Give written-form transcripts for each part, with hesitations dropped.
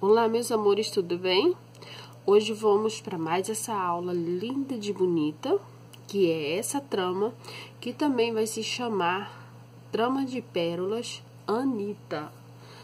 Olá, meus amores, tudo bem? Hoje vamos para mais essa aula linda de bonita, que é essa trama, que também vai se chamar Trama de Pérolas Anitta.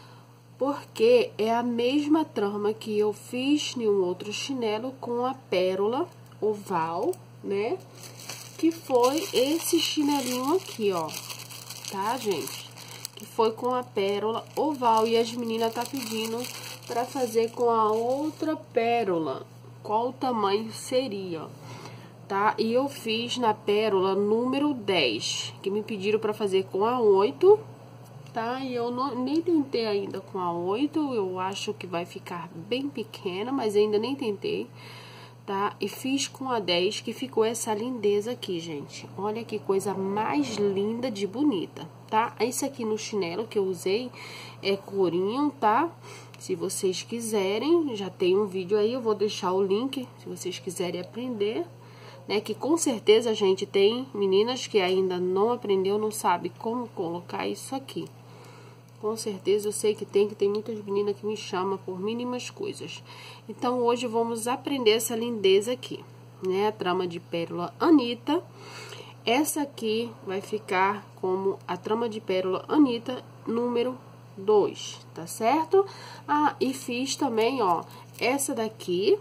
Porque é a mesma trama que eu fiz em um outro chinelo com a pérola oval, né? Que foi esse chinelinho aqui, ó, tá, gente? Que foi com a pérola oval e as meninas tá pedindo para fazer com a outra pérola. Qual o tamanho seria, tá? E eu fiz na pérola número 10, que me pediram para fazer com a 8, tá? E eu nem tentei ainda com a 8, eu acho que vai ficar bem pequena, mas ainda nem tentei, tá? E fiz com a 10, que ficou essa lindeza aqui, gente. Olha que coisa mais linda de bonita, tá? Esse aqui no chinelo que eu usei é corinho, tá? Se vocês quiserem, já tem um vídeo aí, eu vou deixar o link, se vocês quiserem aprender, né? Que com certeza a gente tem meninas que ainda não aprendeu, não sabe como colocar isso aqui. Com certeza eu sei que tem muitas meninas que me chamam por mínimas coisas. Então, hoje vamos aprender essa lindeza aqui, né? A trama de pérola Anitta. Essa aqui vai ficar como a trama de pérola Anitta número 2, tá certo? Ah, e fiz também, ó, essa daqui,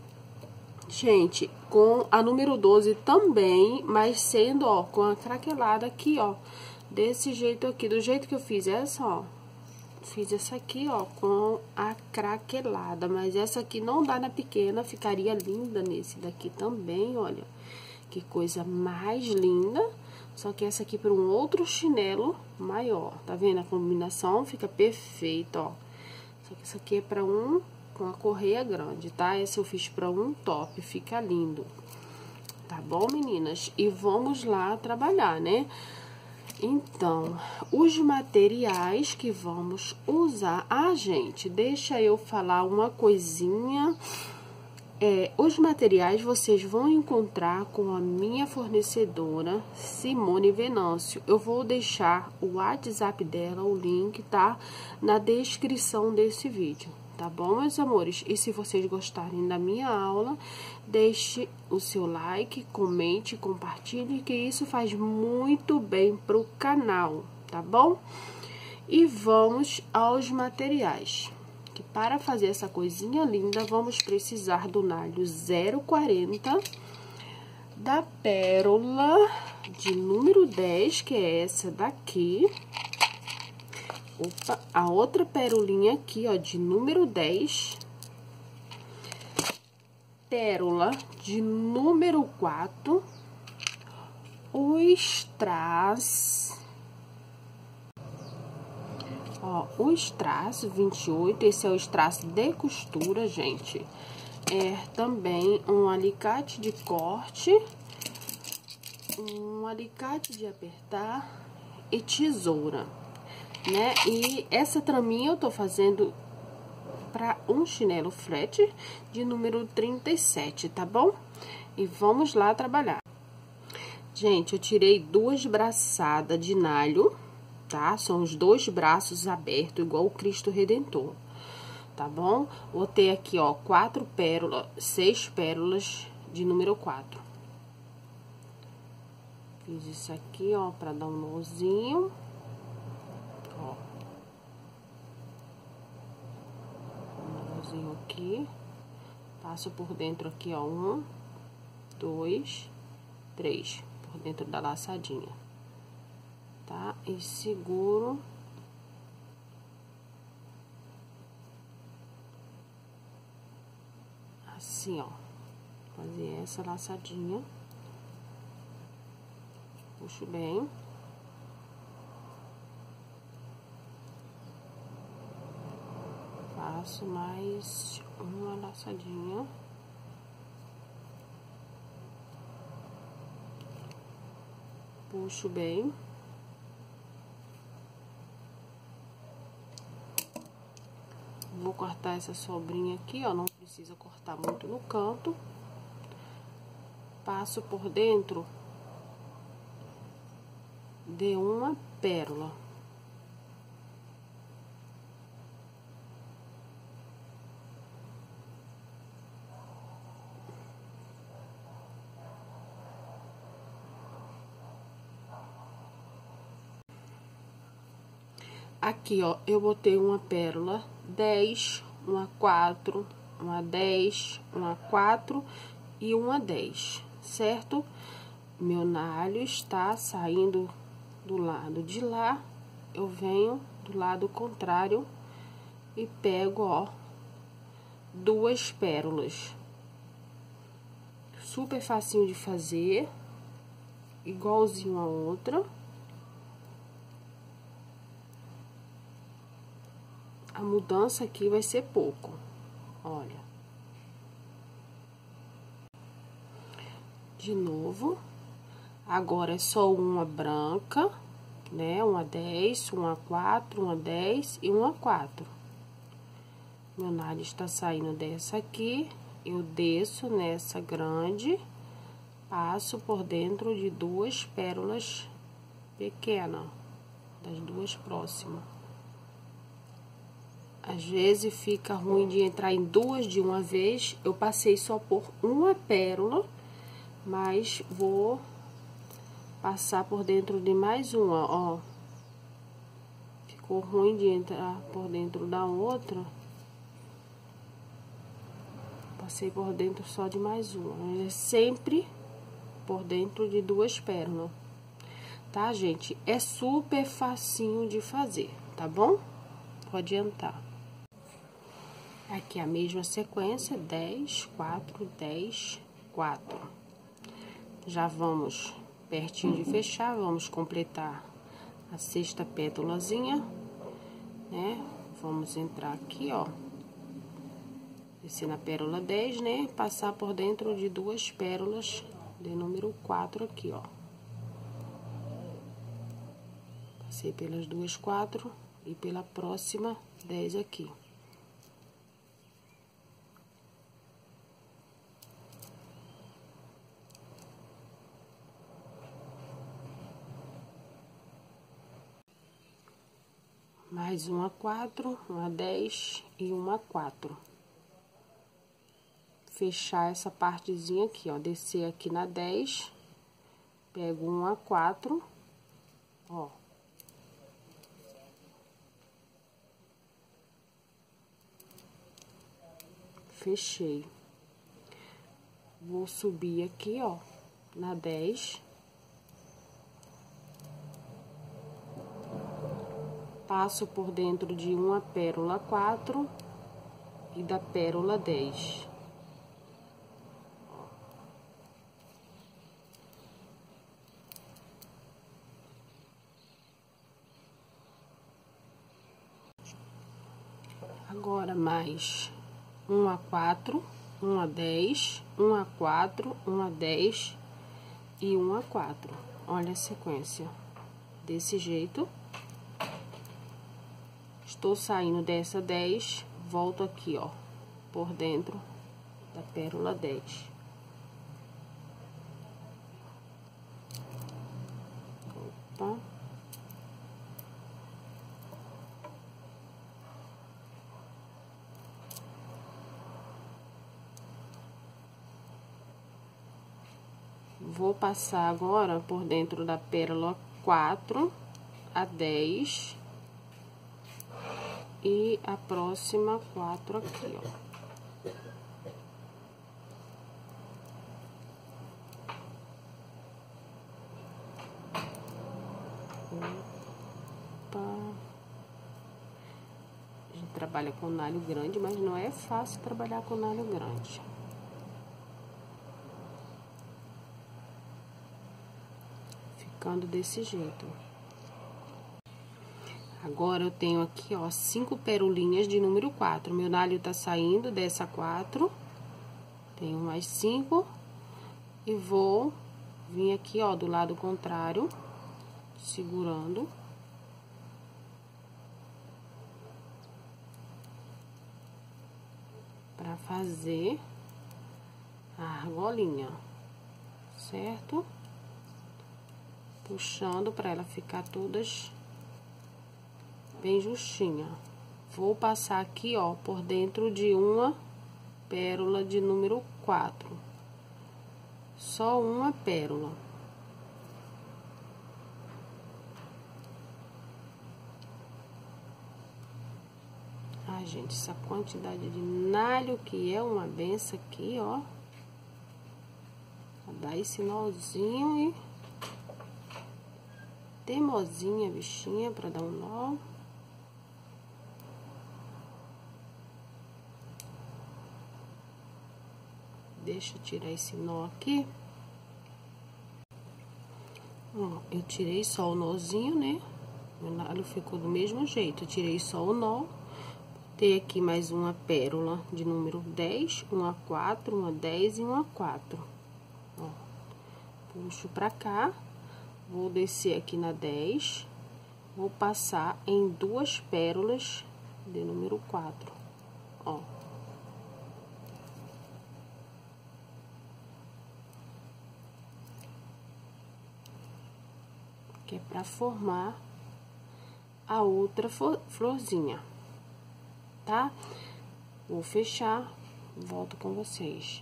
gente, com a número 12 também, mas sendo, ó, com a craquelada aqui, ó, desse jeito aqui, do jeito que eu fiz essa, ó. Fiz essa aqui, ó, com a craquelada, mas essa aqui não dá na pequena, ficaria linda nesse daqui também, olha. Que coisa mais linda, só que essa aqui para um outro chinelo maior, tá vendo? A combinação fica perfeita, ó. Só que essa aqui é para um com a correia grande, tá? Esse eu fiz para um top, fica lindo. Tá bom, meninas? E vamos lá trabalhar, né? Então, os materiais que vamos usar... Ah, gente, deixa eu falar uma coisinha. Os materiais vocês vão encontrar com a minha fornecedora, Simone Venâncio. Eu vou deixar o WhatsApp dela, o link, tá? Na descrição desse vídeo, tá bom, meus amores? E se vocês gostarem da minha aula, deixe o seu like, comente, compartilhe, que isso faz muito bem pro canal, tá bom? E vamos aos materiais. Que para fazer essa coisinha linda, vamos precisar do nalho 0,40, da pérola de número 10, que é essa daqui. Opa, a outra pérolinha aqui, ó, de número 10. Pérola de número 4. O strass. Ó, o strass 28, esse é o strass de costura, gente. É também um alicate de corte, um alicate de apertar e tesoura, né? E essa traminha eu tô fazendo para um chinelo flat de número 37, tá bom? E vamos lá trabalhar. Gente, eu tirei 2 braçadas de nalho, tá? São os 2 braços abertos, igual o Cristo Redentor, tá bom? Botei aqui, ó, 4 pérolas, 6 pérolas de número 4. Fiz isso aqui, ó, pra dar um nozinho, ó. Um nozinho aqui. Passo por dentro aqui, ó, 1, 2, 3, por dentro da laçadinha. Tá? E seguro. Assim, ó. Fazer essa laçadinha. Puxo bem. Faço mais uma laçadinha. Puxo bem. Vou cortar essa sobrinha aqui, ó, não precisa cortar muito no canto. Passo por dentro de uma pérola. Aqui, ó, eu botei uma pérola 10, uma 4, uma 10, uma 4 e uma 10, certo? Meu nalho está saindo do lado de lá, eu venho do lado contrário e pego, ó, 2 pérolas. Super facinho de fazer, igualzinho a outra. A mudança aqui vai ser pouco, olha. De novo, agora é só uma branca, né? Uma 10, uma 4, uma 10 e uma 4. Meu nalho está saindo dessa aqui, eu desço nessa grande, passo por dentro de 2 pérolas pequenas, das 2 próximas. Às vezes fica ruim de entrar em 2 de uma vez, eu passei só por uma pérola, mas vou passar por dentro de mais uma, ó. Ficou ruim de entrar por dentro da outra. Passei por dentro só de mais uma. É sempre por dentro de 2 pérolas. Tá, gente? É super facinho de fazer, tá bom? Pode adiantar. Aqui a mesma sequência, 10, 4, 10, 4. Já vamos pertinho de fechar, vamos completar a 6ª pétalazinha, né? Vamos entrar aqui, ó. Descer na pérola 10, né? Passar por dentro de 2 pérolas de número 4 aqui, ó. Passei pelas 2 4 e pela próxima 10 aqui. Mais uma 4, uma 10 e uma 4. Fechar essa partezinha aqui, ó. Descer aqui na 10, pego uma 4, ó. Fechei. Vou subir aqui, ó, na 10. Passo por dentro de uma pérola 4 e da pérola 10. Agora, mais uma 4, uma 10, uma 4, uma 10 e uma 4. Olha a sequência. Desse jeito. Estou saindo dessa 10, volto aqui, ó, por dentro da pérola 10. Opa. Vou passar agora por dentro da pérola 4 a 10 e a próxima 4 aqui, ó. Opa. A gente trabalha com nalho grande, mas não é fácil trabalhar com nalho grande. Ficando desse jeito. Agora, eu tenho aqui, ó, 5 perolinhas de número 4. Meu nalho tá saindo dessa 4. Tenho mais 5. E vou vir aqui, ó, do lado contrário, segurando. Pra fazer a argolinha, certo? Puxando pra ela ficar todas bem justinha. Vou passar aqui, ó, por dentro de uma pérola de número 4. Só uma pérola. Ah, gente, essa quantidade de nalho que é uma benção aqui, ó. Dá esse nozinho e... teimosinha, bichinha, pra dar um nó. Deixa eu tirar esse nó aqui. Ó, eu tirei só o nozinho, né? O nalho ficou do mesmo jeito. Eu tirei só o nó. Botei aqui mais uma pérola de número 10, uma 4, uma 10 e uma 4. Ó, puxo pra cá. Vou descer aqui na 10. Vou passar em duas pérolas de número 4. Ó. Que é pra formar a outra florzinha, tá? Vou fechar, volto com vocês.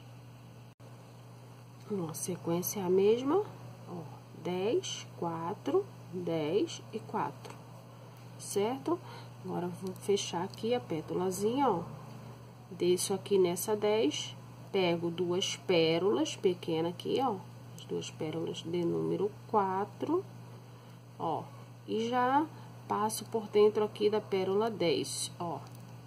A sequência é a mesma, ó, 10, 4, 10 e 4, certo? Agora, vou fechar aqui a pétalazinha, ó. Desço aqui nessa 10, pego duas pérolas pequenas aqui, ó. As duas pérolas de número 4, ó. E já passo por dentro aqui da pérola 10, ó.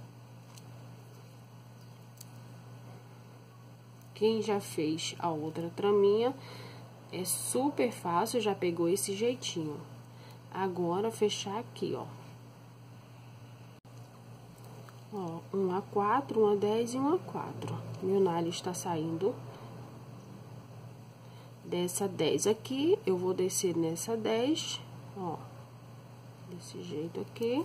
Quem já fez a outra traminha, é super fácil, já pegou esse jeitinho. Agora, fechar aqui, ó. Ó, uma 4, uma 10 e uma 4. Meu nalho está saindo dessa 10 aqui, eu vou descer nessa 10, ó. Desse jeito aqui.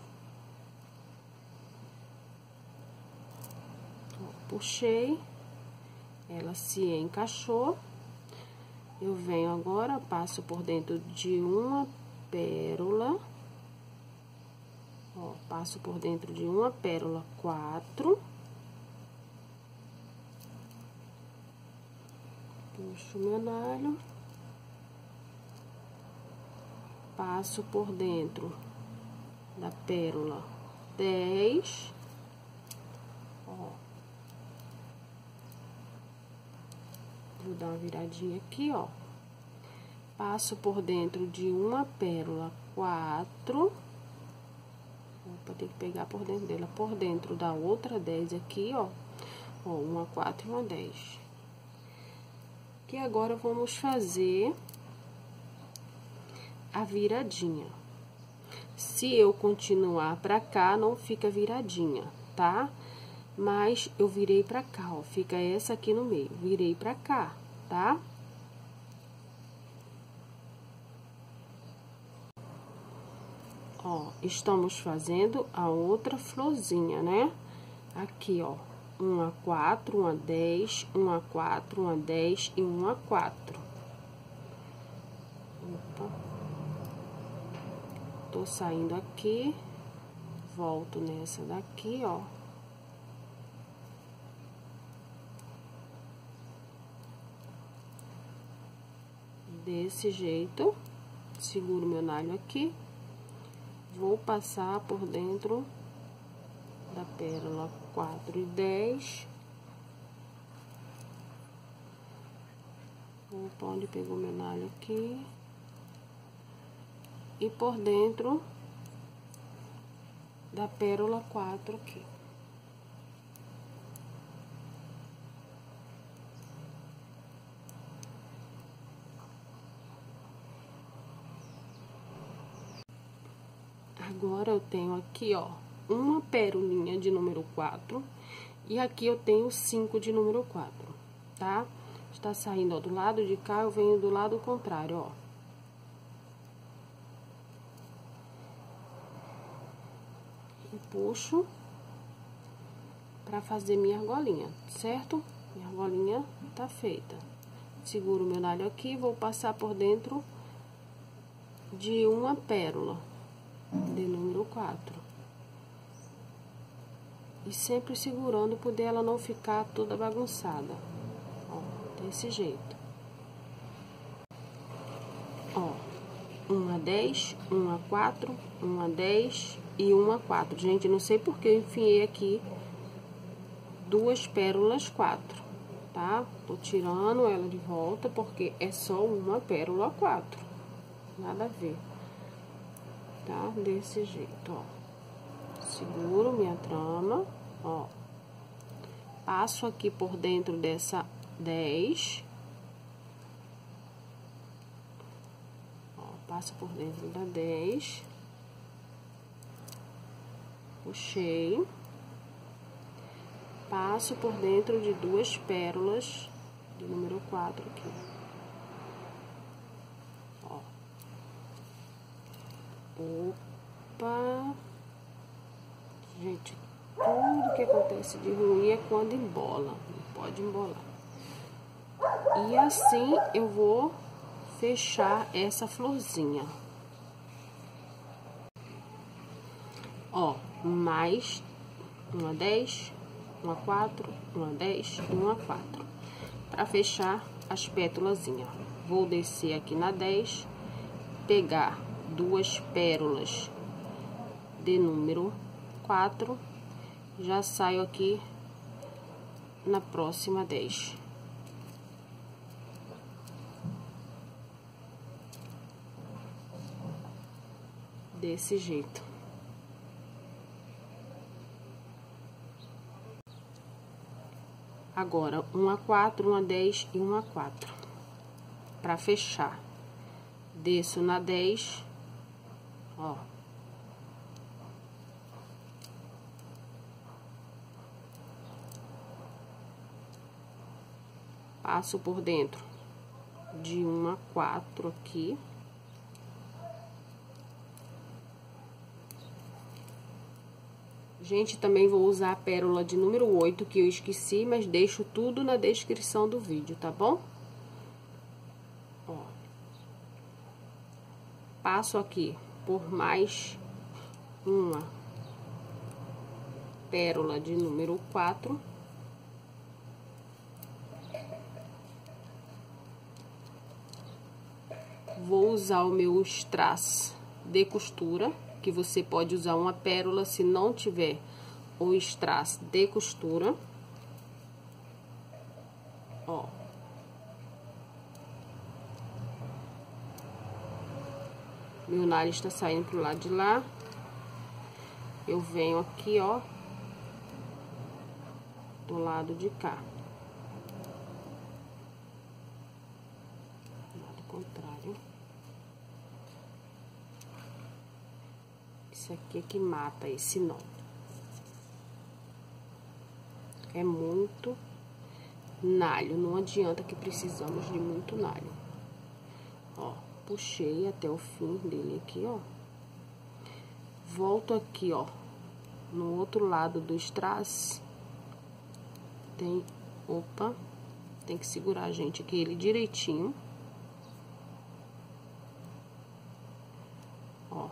Ó, puxei. Ela se encaixou. Eu venho agora, passo por dentro de uma pérola. Ó, passo por dentro de uma pérola 4. Puxo meu nalho. Passo por dentro da pérola 10. Ó. Vou dar uma viradinha aqui, ó. Passo por dentro de uma pérola 4. Opa, tem que pegar por dentro dela. Por dentro da outra 10 aqui, ó. Ó, uma 4 e uma 10. Que agora vamos fazer a viradinha. Se eu continuar pra cá, não fica viradinha, tá? Mas eu virei pra cá, ó, fica essa aqui no meio. Virei pra cá, tá? Ó, estamos fazendo a outra florzinha, né? Aqui, ó, uma 4, uma 10, uma 4, uma 10 e uma 4. Opa. Tô saindo aqui, volto nessa daqui, ó. Desse jeito, seguro meu nalho aqui, vou passar por dentro da pérola 4 e 10. Opa, onde pegou meu nalho aqui. E por dentro da pérola 4 aqui. Agora, eu tenho aqui, ó, uma pérolinha de número 4. E aqui eu tenho 5 de número 4, tá? Está saindo, ó, do lado de cá, eu venho do lado contrário, ó. E puxo pra fazer minha argolinha, certo? Minha argolinha tá feita. Seguro meu nalho aqui e vou passar por dentro de uma pérola de número 4. E sempre segurando, por ela não ficar toda bagunçada. Ó, desse jeito. Ó, uma 10, uma 4, uma 10 e uma 4. Gente, não sei porque eu enfiei aqui 2 pérolas 4, tá? Tô tirando ela de volta porque é só uma pérola 4. Nada a ver. Tá? Desse jeito, ó. Seguro minha trama, ó. Passo aqui por dentro dessa 10. Ó, passo por dentro da 10. Puxei. Passo por dentro de 2 pérolas de número 4 aqui. Ó. Opa. Gente, tudo que acontece de ruim é quando embola. Não pode embolar. E assim eu vou fechar essa florzinha. Ó, mais uma 10, uma 4, uma 10 e uma 4. Para fechar as pétalazinhas. Vou descer aqui na 10, pegar 2 pérolas de número 4, já saio aqui na próxima 10. Desse jeito. Agora, uma 4, uma 10 e uma 4. Para fechar, desço na 10, ó. Passo por dentro de uma 4 aqui. Gente, também vou usar a pérola de número 8, que eu esqueci, mas deixo tudo na descrição do vídeo, tá bom? Ó. Passo aqui por mais uma pérola de número 4. Vou usar o meu strass de costura, que você pode usar uma pérola se não tiver o strass de costura. Ó. Meu nalho está saindo pro lado de lá. Eu venho aqui, ó, do lado de cá. Lado contrário. Isso aqui é que mata esse nó. É muito nalho, não adianta que precisamos de muito nalho. Ó, puxei até o fim dele aqui, ó. Volto aqui, ó, no outro lado do strass. Opa, tem que segurar, gente, aqui ele direitinho. Ó.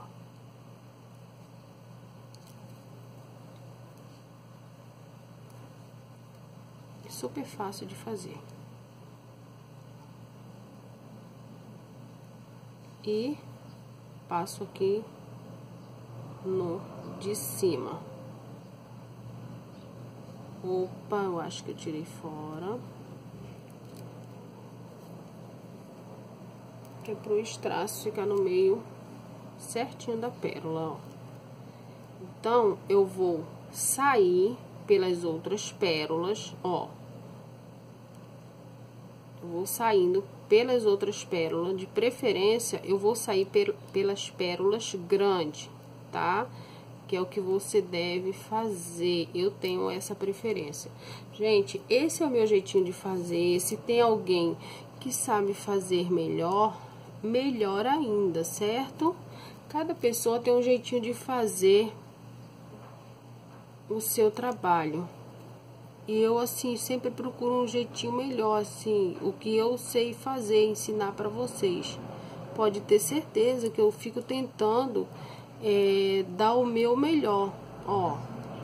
Super fácil de fazer. E passo aqui no de cima. Opa, eu acho que eu tirei fora. Que é pro strass ficar no meio certinho da pérola, ó. Então, eu vou sair pelas outras pérolas, ó. Eu vou saindo pelas outras pérolas, de preferência, eu vou sair pelas pérolas grandes, tá? Que é o que você deve fazer. Eu tenho essa preferência. Gente, esse é o meu jeitinho de fazer. Se tem alguém que sabe fazer melhor, melhor ainda, certo? Cada pessoa tem um jeitinho de fazer o seu trabalho. E eu, assim, sempre procuro um jeitinho melhor, assim, o que eu sei fazer, ensinar pra vocês. Pode ter certeza que eu fico tentando dar o meu melhor, ó.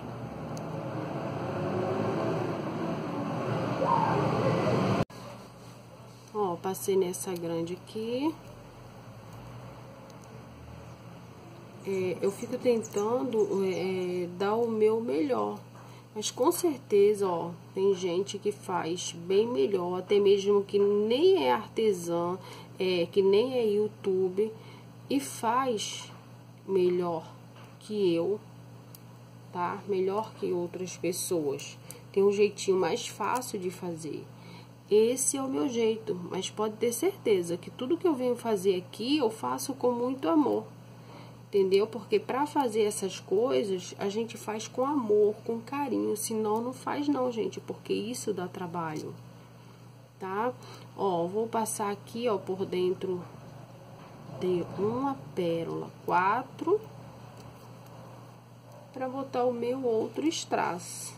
Ó, passei nessa grande aqui. eu fico tentando dar o meu melhor. Mas com certeza, ó, tem gente que faz bem melhor, até mesmo que nem é artesã, que nem é YouTube, e faz melhor que eu, tá? Melhor que outras pessoas. Tem um jeitinho mais fácil de fazer. Esse é o meu jeito, mas pode ter certeza que tudo que eu venho fazer aqui, eu faço com muito amor. Entendeu? Porque para fazer essas coisas, a gente faz com amor, com carinho, senão não faz não, gente, porque isso dá trabalho, tá? Ó, vou passar aqui, ó, por dentro de uma pérola 4, para botar o meu outro strass.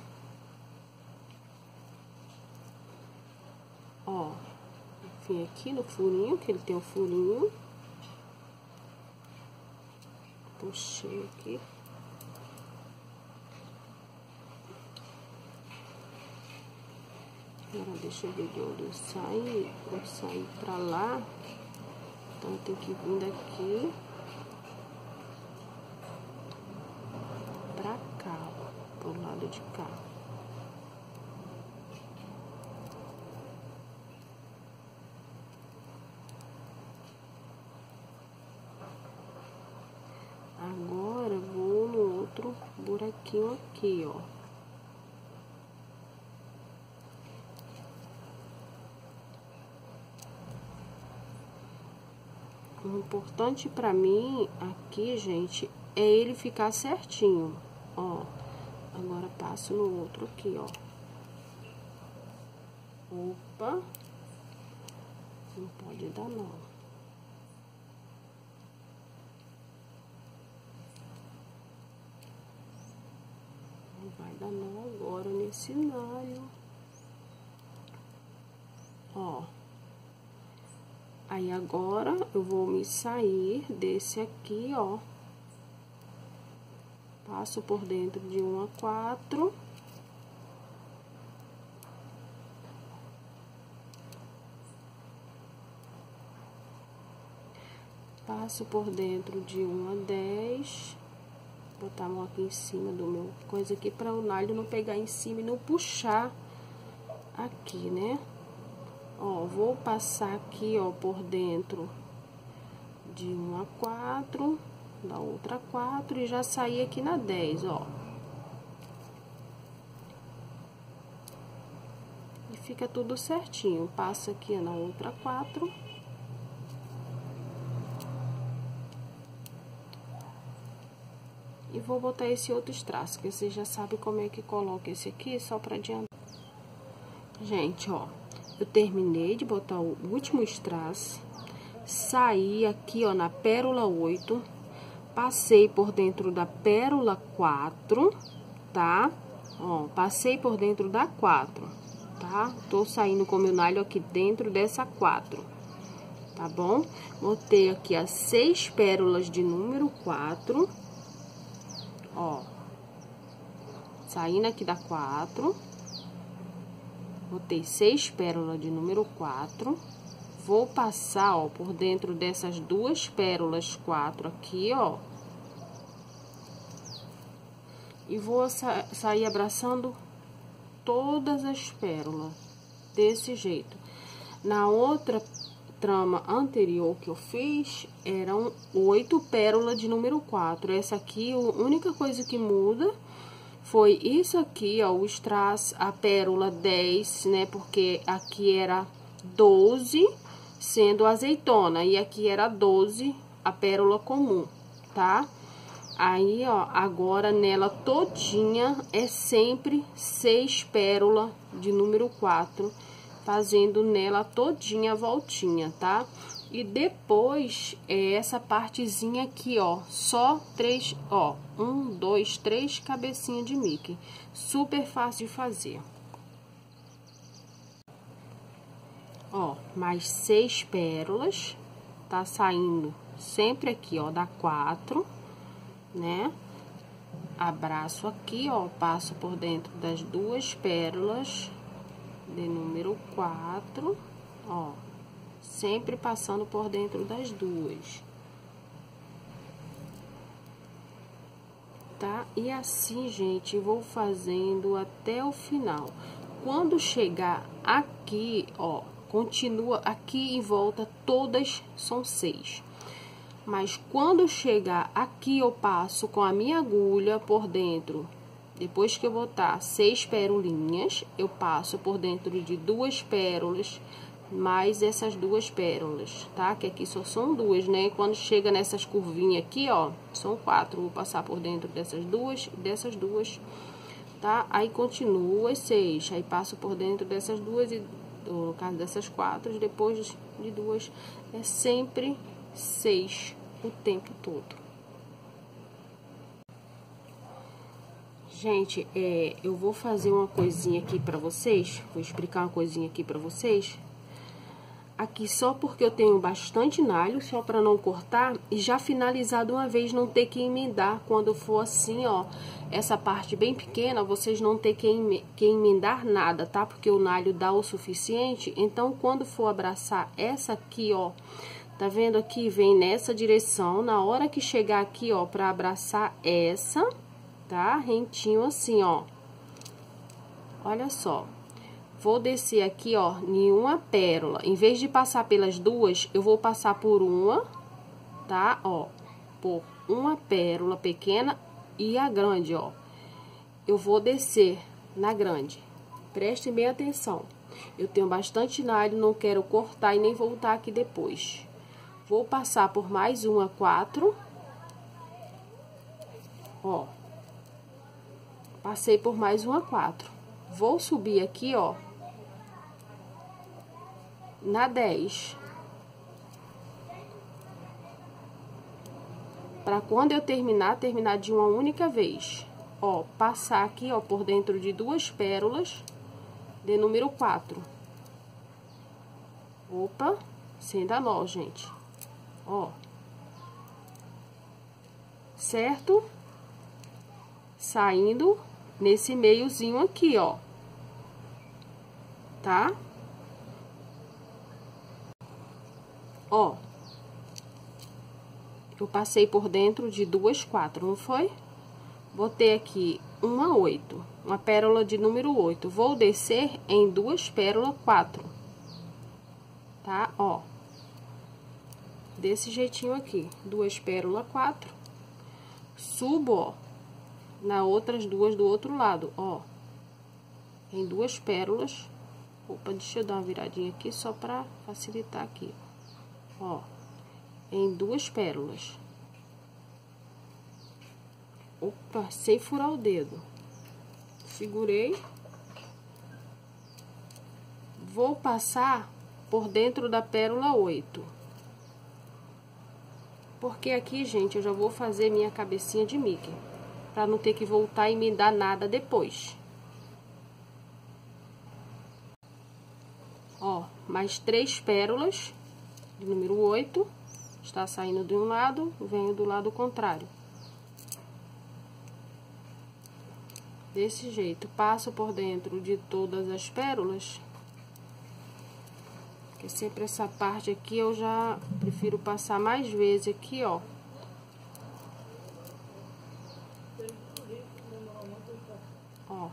Ó, vim aqui no furinho, que ele tem um furinho. Puxei aqui. Agora deixa eu ver de onde eu saí. Eu saí pra lá. Então tem que vir daqui pra cá, ó, pro lado de cá. Agora vou no outro buraquinho aqui, ó. O importante pra mim aqui, gente, é ele ficar certinho, ó. Agora passo no outro aqui, ó. Opa! Não pode dar não. Vai dar nó agora nesse nalho. Ó. Aí agora eu vou me sair desse aqui, ó. Passo por dentro de 1 a 4. Passo por dentro de 1 a 10. Botar a mão aqui em cima do meu coisa aqui para o nalho não pegar em cima e não puxar aqui, né? Ó, vou passar aqui, ó, por dentro de 1 a 4, da outra 4 e já sair aqui na 10, ó. E fica tudo certinho. Passo aqui na outra 4. E vou botar esse outro strass, que você já sabe como é que coloca esse aqui, só pra adiantar. Gente, ó, eu terminei de botar o último strass, saí aqui, ó, na pérola 8, passei por dentro da pérola 4, tá? Ó, passei por dentro da 4, tá? Tô saindo com o meu nalho aqui dentro dessa 4, tá bom? Botei aqui as 6 pérolas de número 4. Ó, saindo aqui da 4, botei 6 pérolas de número 4, vou passar, ó, por dentro dessas 2 pérolas 4 aqui, ó, e vou sair abraçando todas as pérolas, desse jeito. Na outra trama anterior que eu fiz, eram 8 pérolas de número 4. Essa aqui, a única coisa que muda foi isso aqui, ó, o strass, a pérola 10, né? Porque aqui era 12, sendo azeitona, e aqui era 12, a pérola comum, tá? Aí, ó, agora nela todinha é sempre 6 pérolas de número 4. Fazendo nela todinha a voltinha, tá? E depois, essa partezinha aqui, ó, só 3, ó, 1, 2, 3 cabecinhas de Mickey. Super fácil de fazer. Ó, mais 6 pérolas, tá saindo sempre aqui, ó, da 4, né? Abraço aqui, ó, passo por dentro das 2 pérolas de número 4, ó, sempre passando por dentro das 2. tá? E assim, gente, vou fazendo até o final. Quando chegar aqui, ó, continua aqui em volta, todas são 6. Mas quando chegar aqui, eu passo com a minha agulha por dentro. Depois que eu botar 6 pérolinhas, eu passo por dentro de 2 pérolas, mais essas 2 pérolas, tá? Que aqui só são 2, né? Quando chega nessas curvinhas aqui, ó, são 4. Vou passar por dentro dessas duas, tá? Aí continua as 6. Aí passo por dentro dessas duas e, no caso dessas 4, depois de 2, é sempre 6 o tempo todo. Gente, eu vou fazer uma coisinha aqui pra vocês, vou explicar uma coisinha aqui pra vocês. Aqui só porque eu tenho bastante nalho, só pra não cortar e já finalizar de uma vez, não ter que emendar quando for assim, ó. Essa parte bem pequena, vocês não ter que emendar nada, tá? Porque o nalho dá o suficiente, então quando for abraçar essa aqui, ó, tá vendo aqui? Vem nessa direção, na hora que chegar aqui, ó, pra abraçar essa, tá? Rentinho assim, ó. Olha só. Vou descer aqui, ó, em uma pérola. Em vez de passar pelas duas, eu vou passar por uma, tá? Ó, por uma pérola pequena e a grande, ó. Eu vou descer na grande. Prestem bem atenção. Eu tenho bastante nalho, não quero cortar e nem voltar aqui depois. Vou passar por mais uma 4. Ó. Passei por mais uma 4. Vou subir aqui, ó, na 10. Pra quando eu terminar de uma única vez. Ó, passar aqui, ó, por dentro de 2 pérolas de número 4. Opa, sem dar nó, gente. Ó. Certo? Saindo nesse meiozinho aqui, ó. Tá? Ó, eu passei por dentro de 2 4, não foi? Botei aqui uma 8, uma pérola de número 8. Vou descer em 2 pérolas 4, tá? Ó, desse jeitinho aqui, 2 pérolas 4. Subo, ó, na outras duas do outro lado, ó, em 2 pérolas. Opa, deixa eu dar uma viradinha aqui só pra facilitar aqui, ó, em 2 pérolas. Opa, sem furar o dedo. Segurei. Vou passar por dentro da pérola 8. Porque aqui, gente, eu já vou fazer minha cabecinha de Mickey, pra não ter que voltar e emendar nada depois. Ó, mais 3 pérolas de número 8. Está saindo de um lado, venho do lado contrário. Desse jeito, passo por dentro de todas as pérolas. Porque sempre essa parte aqui eu já prefiro passar mais vezes aqui, ó. Ó.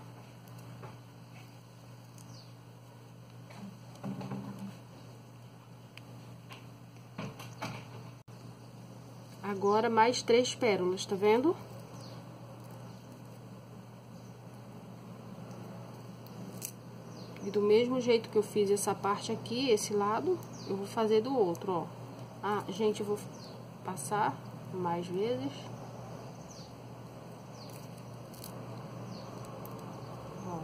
Agora, mais 3 pérolas, tá vendo? E do mesmo jeito que eu fiz essa parte aqui, esse lado, eu vou fazer do outro, ó. Ah, gente, eu vou passar mais vezes. Ó.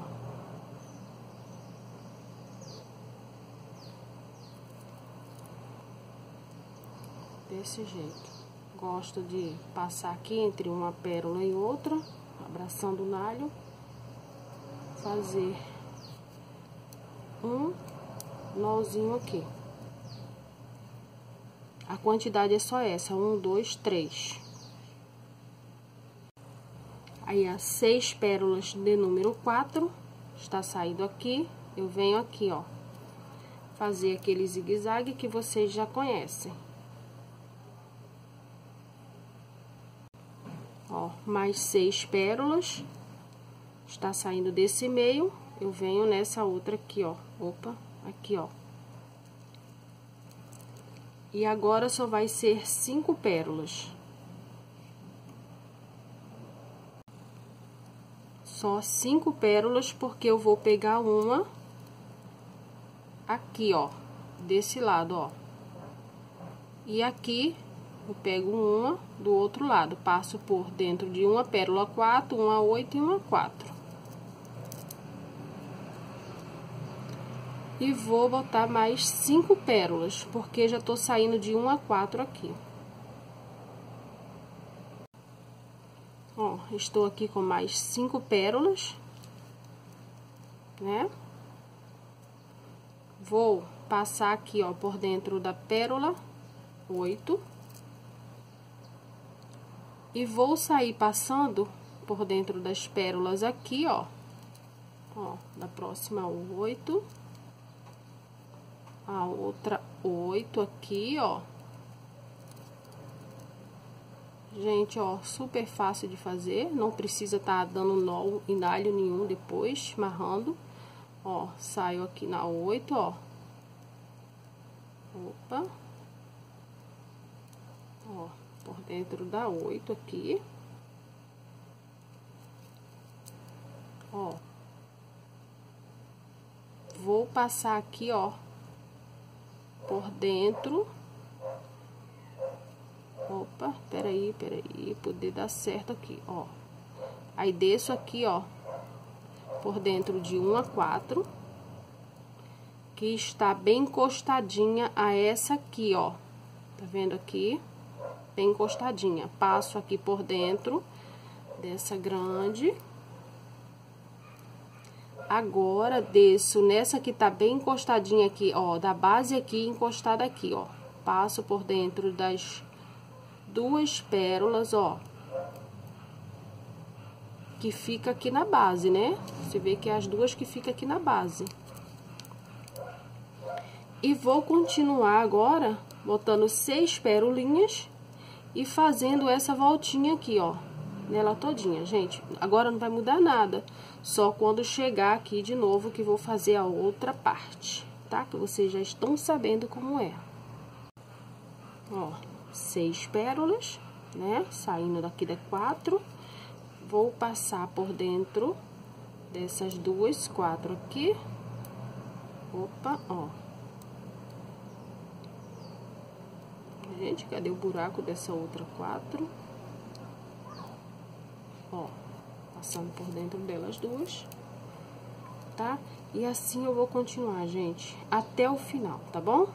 Desse jeito. Gosto de passar aqui entre uma pérola e outra, abraçando o nalho. Fazer um nozinho aqui. A quantidade é só essa, 1, 2, 3. Aí, as 6 pérolas de número 4, está saindo aqui, eu venho aqui, ó, fazer aquele zigue-zague que vocês já conhecem. Ó, ó, mais 6 pérolas. Está saindo desse meio, eu venho nessa outra aqui, ó. Opa, aqui, ó. E agora só vai ser 5 pérolas. Só 5 pérolas, porque eu vou pegar uma aqui, ó, desse lado, ó. E aqui eu pego uma do outro lado, passo por dentro de uma pérola 4, uma 8 e uma 4. E vou botar mais 5 pérolas, porque já tô saindo de 1 a 4 aqui. Ó, estou aqui com mais 5 pérolas, né? Vou passar aqui, ó, por dentro da pérola 8. E vou sair passando por dentro das pérolas aqui, ó. Ó, da próxima 8. A outra 8 aqui, ó. Gente, ó, super fácil de fazer, não precisa tá dando nó em galho nenhum depois, amarrando. Ó, saio aqui na 8, ó. Opa. Ó, por dentro da 8 aqui. Ó. Vou passar aqui, ó, por dentro. Opa, peraí, poder dar certo aqui, ó. Aí, desço aqui, ó, por dentro de 1 a 4, que está bem encostadinha a essa aqui, ó. Tá vendo aqui? Bem encostadinha. Passo aqui por dentro dessa grande. Agora, desço nessa que tá bem encostadinha aqui, ó, da base aqui, encostada aqui, ó. Passo por dentro das 2 pérolas, ó, que fica aqui na base, né? Você vê que é as 2 que fica aqui na base. E vou continuar agora botando 6 pérolinhas e fazendo essa voltinha aqui, ó, nela todinha, gente. Agora não vai mudar nada, só quando chegar aqui de novo que vou fazer a outra parte, tá? Que vocês já estão sabendo como é. Ó, 6 pérolas, né? Saindo daqui da 4. Vou passar por dentro dessas 2, 4 aqui. Opa, ó. Gente, cadê o buraco dessa outra 4? Ó, passando por dentro delas 2, tá? E assim eu vou continuar, gente, até o final, tá bom?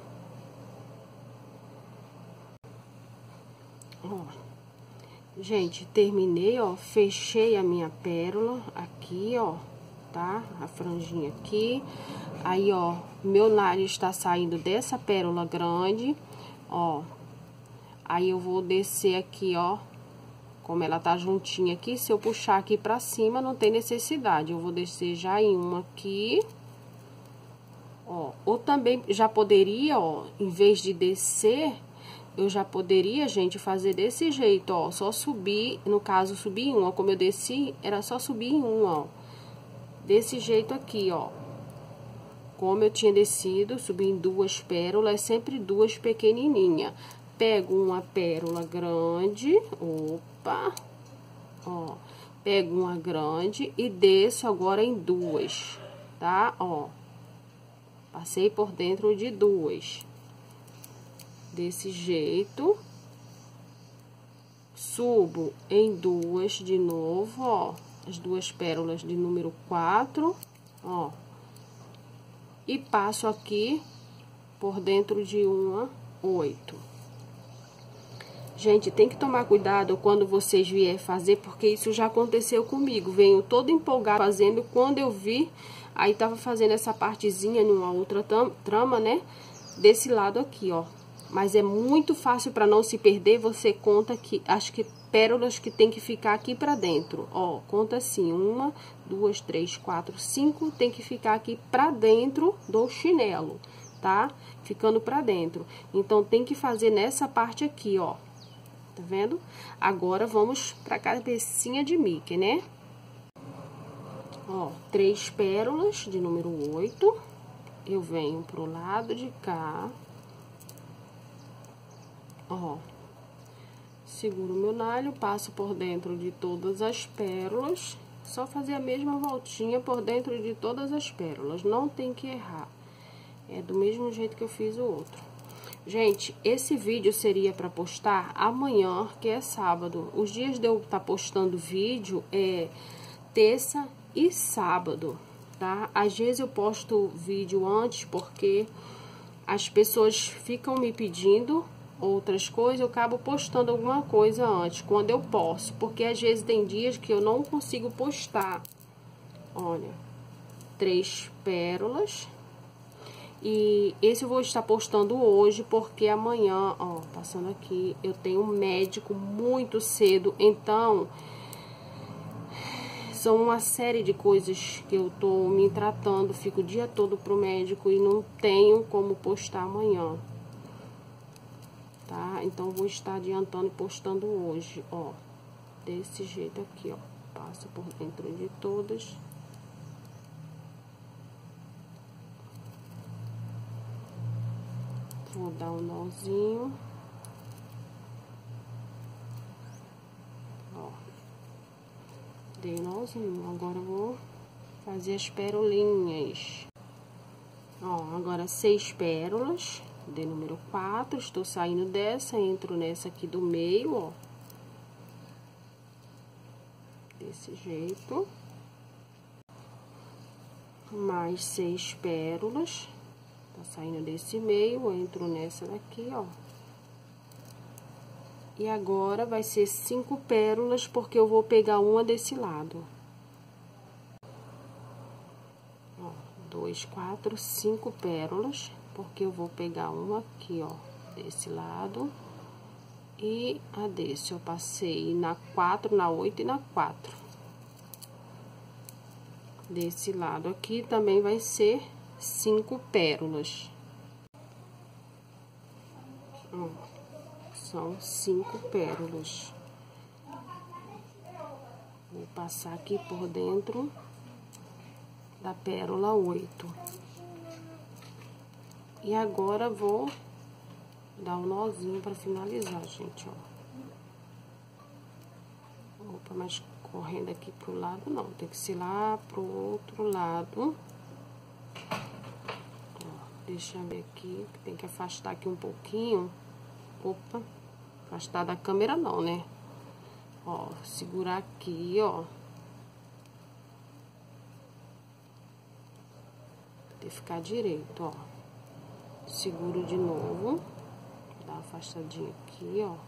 Ó, gente, terminei, ó, fechei a minha pérola aqui, ó, tá? A franjinha aqui. Aí, ó, meu nariz está saindo dessa pérola grande, ó. Aí, eu vou descer aqui, ó, como ela tá juntinha aqui, se eu puxar aqui pra cima, não tem necessidade. Eu vou descer já em uma aqui, ó. Ou também, já poderia, ó, em vez de descer, eu já poderia, gente, fazer desse jeito, ó. Só subir, no caso, subir em uma, como eu desci, era só subir em uma, ó. Desse jeito aqui, ó. Como eu tinha descido, subi em 2 pérolas, sempre 2 pequenininhas. Pego uma pérola grande, opa, ó, pego uma grande e desço agora em 2, tá? Ó, passei por dentro de 2, desse jeito, subo em 2 de novo, ó, as 2 pérolas de número 4, ó, e passo aqui por dentro de uma 8. Gente, tem que tomar cuidado quando vocês vierem fazer, porque isso já aconteceu comigo. Venho todo empolgado fazendo, quando eu vi, aí tava fazendo essa partezinha numa outra trama, né? Desse lado aqui, ó. Mas é muito fácil para não se perder, você conta que, acho que pérolas que tem que ficar aqui pra dentro. Ó, conta assim, 1, 2, 3, 4, 5, tem que ficar aqui pra dentro do chinelo, tá? Ficando pra dentro. Então, tem que fazer nessa parte aqui, ó. Tá vendo? Agora, vamos pra cabecinha de Mickey, né? Ó, 3 pérolas de número 8. Eu venho pro lado de cá. Ó. Seguro meu nalho, passo por dentro de todas as pérolas. Só fazer a mesma voltinha por dentro de todas as pérolas. Não tem que errar. É do mesmo jeito que eu fiz o outro. Gente, esse vídeo seria para postar amanhã, que é sábado. Os dias de eu estar postando vídeo é terça e sábado, tá? Às vezes eu posto vídeo antes porque as pessoas ficam me pedindo outras coisas, eu acabo postando alguma coisa antes, quando eu posso, porque às vezes tem dias que eu não consigo postar. Olha, 3 pérolas. E esse eu vou estar postando hoje, porque amanhã, ó, passando aqui, eu tenho um médico muito cedo, então são uma série de coisas que eu tô me tratando, fico o dia todo pro médico e não tenho como postar amanhã. Tá? Então, vou estar adiantando e postando hoje, ó. Desse jeito aqui, ó. Passa por dentro de todas. Vou dar um nozinho. Ó. Dei nozinho. Agora, eu vou fazer as perolinhas. Ó, agora 6 pérolas. De número 4, estou saindo dessa, entro nessa aqui do meio, ó. Desse jeito. Mais 6 pérolas. Tá saindo desse meio, entro nessa daqui, ó. E agora, vai ser 5 pérolas, porque eu vou pegar uma desse lado. Ó, 2, 4, 5 pérolas. Porque eu vou pegar uma aqui, ó, desse lado. E a desse, eu passei na 4, na 8 e na 4. Desse lado aqui também vai ser 5 pérolas. Ó, são 5 pérolas. Vou passar aqui por dentro da pérola 8. E agora, vou dar um nozinho pra finalizar, gente, ó. Opa, mas correndo aqui pro lado, não. Tem que ser lá pro outro lado. Ó, deixa eu ver aqui, tem que afastar aqui um pouquinho. Opa, afastar da câmera não, né? Ó, segurar aqui, ó. Tem que ficar direito, ó. Seguro de novo, dá uma afastadinha aqui, ó.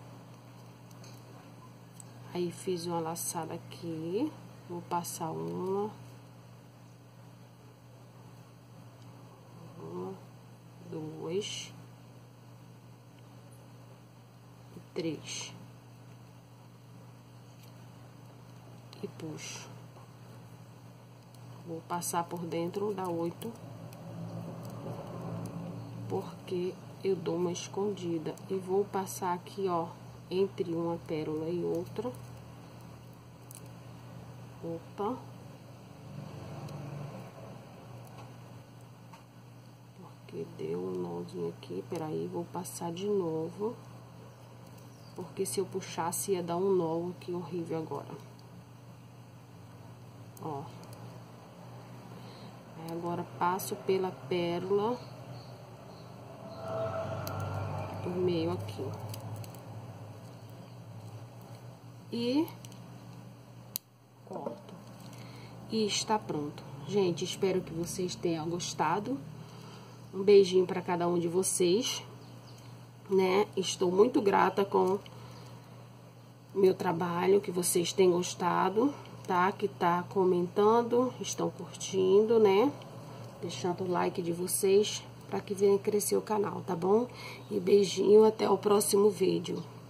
Aí, fiz uma laçada aqui, vou passar uma, 2 e 3. E puxo. Vou passar por dentro da 8. Porque eu dou uma escondida. E vou passar aqui, ó, entre uma pérola e outra. Opa. Porque deu um nozinho aqui. Peraí, vou passar de novo. Porque se eu puxasse, ia dar um nó aqui horrível agora. Ó. Aí, agora, passo pela pérola do meio aqui. E corto. E está pronto. Gente, espero que vocês tenham gostado. Um beijinho para cada um de vocês, né? Estou muito grata com meu trabalho, que vocês têm gostado, tá? Que tá comentando, estão curtindo, né? Deixando o like de vocês para que venha crescer o canal, tá bom? E beijinho, até o próximo vídeo.